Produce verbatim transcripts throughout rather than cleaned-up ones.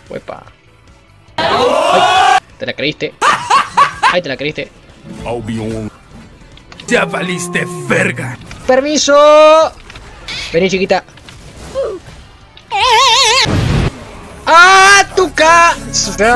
Uepa. Ay, te la creíste. Ay, te la creíste. Ya valiste verga. ¡Permiso! Vení, chiquita. ¡Ah, tu casa!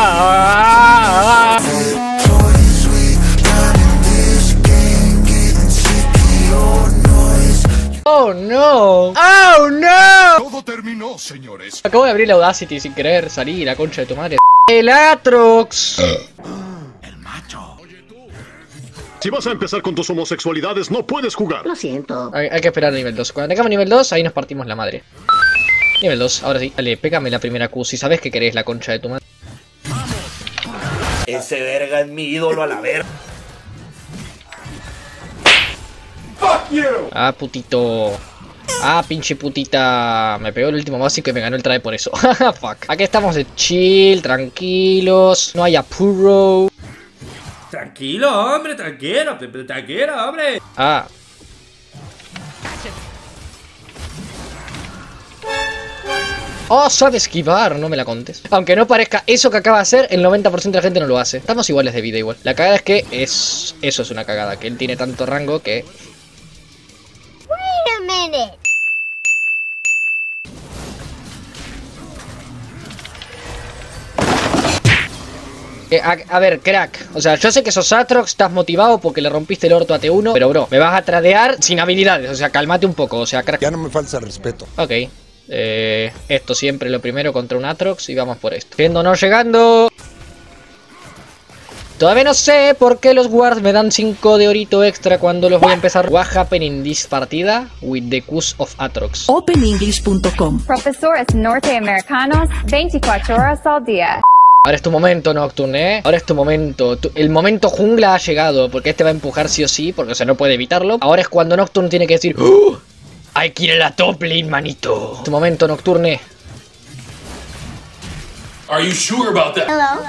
¡Oh, no! ¡Oh, no! Todo terminó, señores. Acabo de abrir la Audacity sin querer salir, la concha de tu madre. ¡El Atrox! El macho. Si vas a empezar con tus homosexualidades, no puedes jugar. Lo siento. Hay, hay que esperar a nivel dos. Cuando tengamos nivel dos, ahí nos partimos la madre. Nivel dos, ahora sí. Dale, pégame la primera Q. Si sabes que querés la concha de tu madre. Ese verga es mi ídolo a la verga. Ah, putito. Ah, pinche putita. Me pegó el último básico y me ganó el traje por eso. Fuck. Aquí estamos de chill, tranquilos. No hay apuro. Tranquilo, hombre, tranquilo, tranquilo, hombre. Ah. Oh, sabe esquivar, no me la contes. Aunque no parezca eso que acaba de hacer, el noventa por ciento de la gente no lo hace. Estamos iguales de vida igual. La cagada es que es... Eso es una cagada, que él tiene tanto rango que... Wait a minute. Que, a, a ver, crack. O sea, yo sé que sos Atrox, estás motivado porque le rompiste el orto a T uno. Pero bro, me vas a tradear sin habilidades. O sea, cálmate un poco, o sea, crack. Ya no me falta respeto. Ok. Eh, esto siempre lo primero contra un Atrox y vamos por esto. Yendo no llegando. Todavía no sé por qué los wards me dan cinco de orito extra cuando los voy a empezar. What happened in this partida with the Cus of Atrox? open english punto com. Profesores norteamericanos, veinticuatro horas al día. Ahora es tu momento, Nocturne, ¿eh? Ahora es tu momento. Tu, el momento jungla ha llegado, porque este va a empujar sí o sí, porque o sea, no puede evitarlo. Ahora es cuando Nocturne tiene que decir... ¡Oh! Hay que ir a la top lane, manito. Tu momento, Nocturne. Are you sure about that? Hello.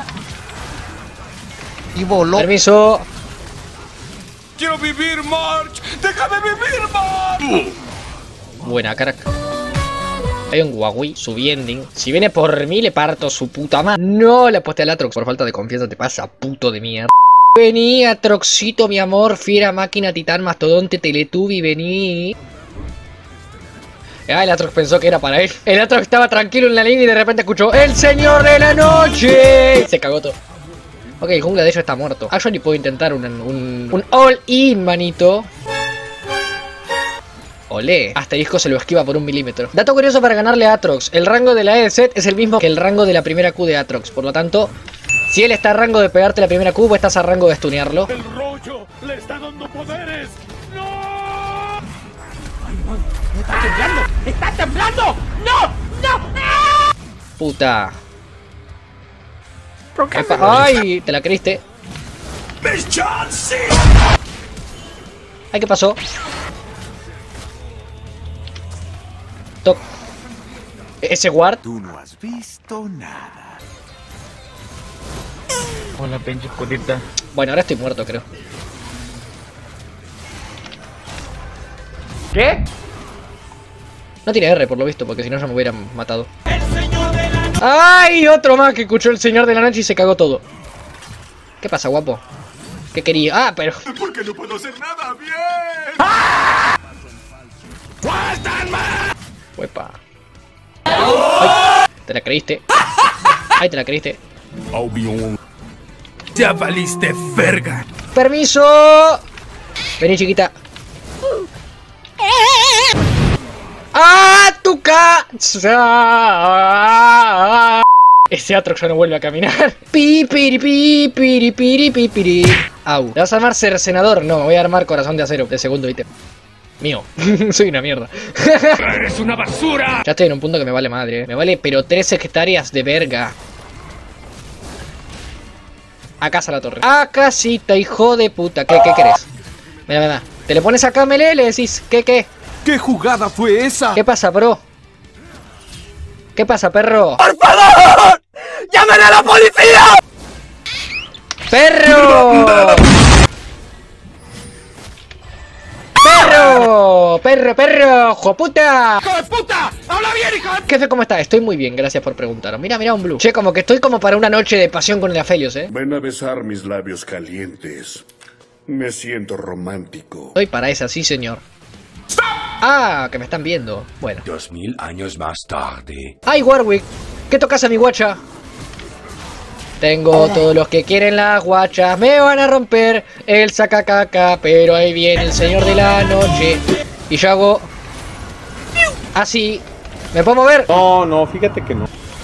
Y voló. Permiso. Quiero vivir, March. Déjame vivir, March. Buena, crack. Hay un Huawei subiendo. Si viene por mí, le parto su puta madre. No, le aposté al Atrox. Por falta de confianza te pasa, puto de mierda. Vení, Atroxito, mi amor. Fiera, máquina, titán, mastodonte, teletubi, vení. Ah, el Atrox pensó que era para él. El Atrox estaba tranquilo en la línea y de repente escuchó ¡El señor de la noche! Se cagó todo. Ok, el jungla de ellos está muerto. Actually puedo intentar un, un, un all-in, manito. Olé. Asterisco se lo esquiva por un milímetro. Dato curioso para ganarle a Atrox. El rango de la E de set es el mismo que el rango de la primera Q de Atrox. Por lo tanto, si él está a rango de pegarte la primera Q, vos estás a rango de stunearlo. El rollo le está dando poderes. ¡Está temblando! ¡Está temblando! ¡No! ¡No! Puta. Epa, ¡ay! Te la creíste. ¡Mis chances! Ay, ¿qué pasó? Toc. Ese ward. Tú no has visto nada. Hola, pinche putita. Bueno, ahora estoy muerto, creo. ¿Qué? No tiene R por lo visto, porque si no ya me hubieran matado. ¡Ay! Otro más que escuchó el señor de la noche y se cagó todo. ¿Qué pasa, guapo? ¿Qué quería? Ah, pero... Porque no puedo hacer nada bien. ¡Ah! ¡Faltan más! Uepa. Ay, te la creíste. Ay, te la creíste. Ya valiste verga. ¡Permiso! Vení, chiquita. ¡Ah, tu casa! Ese Atrox ya no vuelve a caminar. Pi, piri, pi, piri, piri, pi, piri. Au. ¿Le vas a armar cercenador? No, me voy a armar corazón de acero, de segundo ítem. Mío. Soy una mierda. ¡Eres una basura! Ya estoy en un punto que me vale madre, eh. Me vale, pero tres hectáreas de verga. A casa la torre. A casita, hijo de puta. ¿Qué, qué querés? Mira, mira. Te le pones acá, Melee, le decís, ¿qué, qué? ¿Qué jugada fue esa? ¿Qué pasa, bro? ¿Qué pasa, perro? ¡Por favor! ¡Llamen a la policía! ¡Perro! ¡Perro! ¡Perro, perro! ¡Hijo puta! ¡Hijo de puta! ¡Habla bien, hijo Jefe, ¿cómo está? Estoy muy bien, gracias por preguntar. Mira, mira un blue. Che, como que estoy como para una noche de pasión con el Aphelios, ¿eh? Ven a besar mis labios calientes. Me siento romántico. Estoy para esa, sí, señor. Ah, que me están viendo. Bueno. Dos mil años más tarde. ¡Ay, Warwick! ¿Qué tocas a mi guacha? Tengo todos los que quieren las guachas. Me van a romper el sacacaca. Pero ahí viene el señor de la noche. Y yo hago... así. ¿Me puedo mover? No, no, fíjate que no.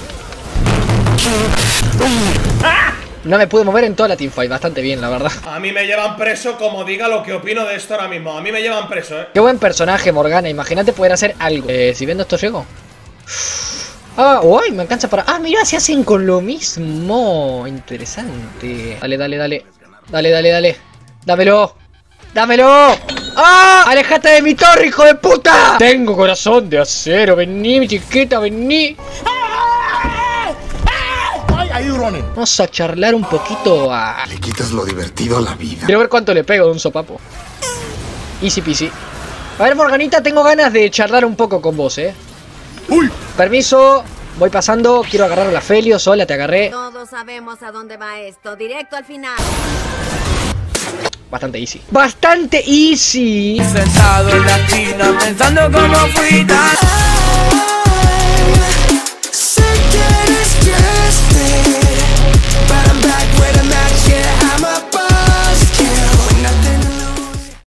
No me pude mover en toda la teamfight. Bastante bien, la verdad. A mí me llevan preso como diga lo que opino de esto ahora mismo. A mí me llevan preso, eh. Qué buen personaje, Morgana. Imagínate poder hacer algo. Eh, si vendo esto, llego. Ah, uy, me alcanza para... Ah, mira, se hacen con lo mismo. Interesante. Dale, dale, dale. Dale, dale, dale. Dámelo. ¡Dámelo! ¡Ah! ¡Alejate de mi torre, hijo de puta! Tengo corazón de acero. Vení, mi chiquita, vení. Vamos a charlar un poquito a... Le quitas lo divertido a la vida. Quiero ver cuánto le pego de un sopapo. Easy peasy. A ver, Morganita, tengo ganas de charlar un poco con vos, eh. ¡Uy! Permiso, voy pasando, quiero agarrar a la Aphelios. Sola, te agarré. Todos sabemos a dónde va esto, directo al final. Bastante easy. ¡Bastante easy! Sentado en la esquina pensando cómo fui tan...